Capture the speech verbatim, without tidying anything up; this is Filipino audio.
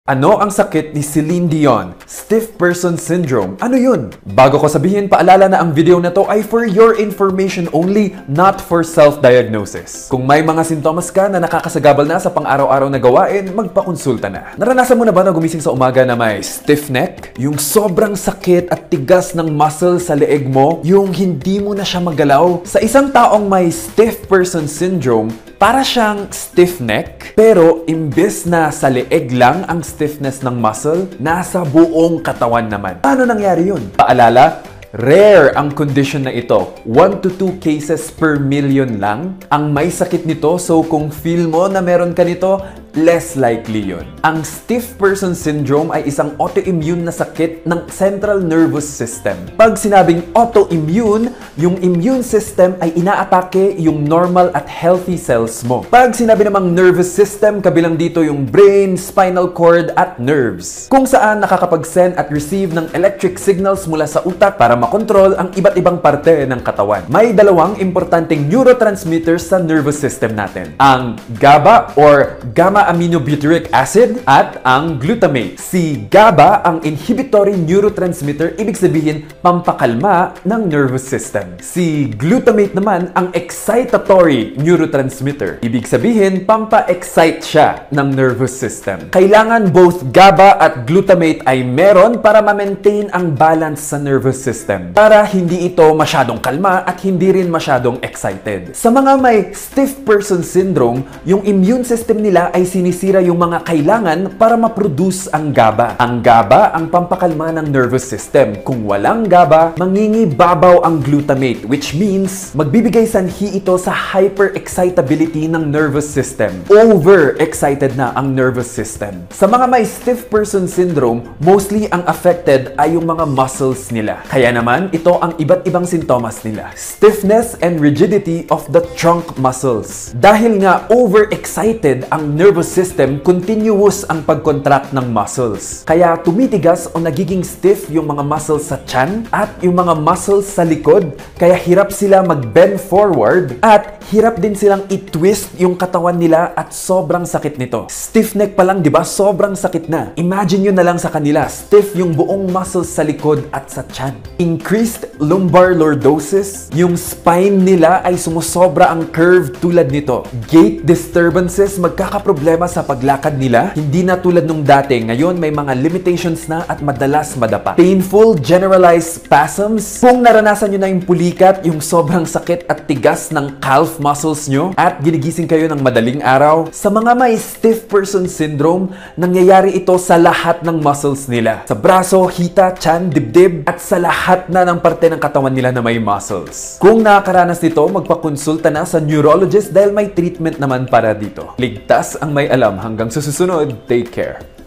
Ano ang sakit ni Celine Dion? Stiff Person Syndrome. Ano yun? Bago ko sabihin, paalala na ang video na to ay for your information only, not for self-diagnosis. Kung may mga sintomas ka na nakakasagabal na sa pang-araw-araw na gawain, magpakonsulta na. Naranasan mo na ba na gumising sa umaga na may stiff neck? Yung sobrang sakit at tigas ng muscle sa leeg mo? Yung hindi mo na siya magalaw? Sa isang taong may Stiff Person Syndrome, para siyang stiff neck, pero imbes na sa leeg lang ang stiffness ng muscle, nasa buong katawan naman. Paano nangyari yun? Paalala, rare ang condition na ito. one to two cases per million lang ang may sakit nito, so kung feel mo na meron ka nito, less likely yun. Ang Stiff Person Syndrome ay isang autoimmune na sakit ng central nervous system. Pag sinabing autoimmune, yung immune system ay inaatake yung normal at healthy cells mo. Pag sinabi namang nervous system, kabilang dito yung brain, spinal cord, at nerves, kung saan nakakapag-send at receive ng electric signals mula sa utak para makontrol ang iba't ibang parte ng katawan. May dalawang importanteng neurotransmitters sa nervous system natin. Ang GABA or gamma aminobutyric acid at ang glutamate. Si GABA ang inhibitory neurotransmitter, ibig sabihin pampakalma ng nervous system. Si glutamate naman ang excitatory neurotransmitter, ibig sabihin pampa-excite siya ng nervous system. Kailangan both GABA at glutamate ay meron para ma-maintain ang balance sa nervous system, para hindi ito masyadong kalma at hindi rin masyadong excited. Sa mga may Stiff Person Syndrome, yung immune system nila ay sinisira yung mga kailangan para ma-produce ang GABA. Ang GABA ang pampakalma ng nervous system. Kung walang GABA, mangingibabaw ang glutamate, which means magbibigay sanhi ito sa hyper-excitability ng nervous system. Over-excited na ang nervous system. Sa mga may Stiff Person Syndrome, mostly ang affected ay yung mga muscles nila. Kaya naman, ito ang iba't ibang sintomas nila. Stiffness and rigidity of the trunk muscles. Dahil nga over-excited ang nervous system, continuous ang pag-contract ng muscles. Kaya tumitigas o nagiging stiff yung mga muscles sa tiyan at yung mga muscles sa likod. Kaya hirap sila mag-bend forward at hirap din silang i-twist yung katawan nila at sobrang sakit nito. Stiff neck pa lang, di ba? Sobrang sakit na. Imagine nyo na lang sa kanila, stiff yung buong muscles sa likod at sa tiyan. Increased lumbar lordosis, yung spine nila ay sumusobra ang curve tulad nito. Gait disturbances, magkakaproblema sa paglakad nila, hindi na tulad nung dati. Ngayon, may mga limitations na at madalas madapa. Painful generalized spasms, kung naranasan nyo na yung pulikat, yung sobrang sakit at tigas ng calf muscles nyo, at ginigising kayo ng madaling araw. Sa mga may Stiff Person Syndrome, nangyayari ito sa lahat ng muscles nila. Sa braso, hita, tiyan, dibdib, at sa lahat na ng parte ng katawan nila na may muscles. Kung nakakaranas nito, magpakonsulta na sa neurologist dahil may treatment naman para dito. Ligtas ang may alam. Hanggang sa susunod, take care.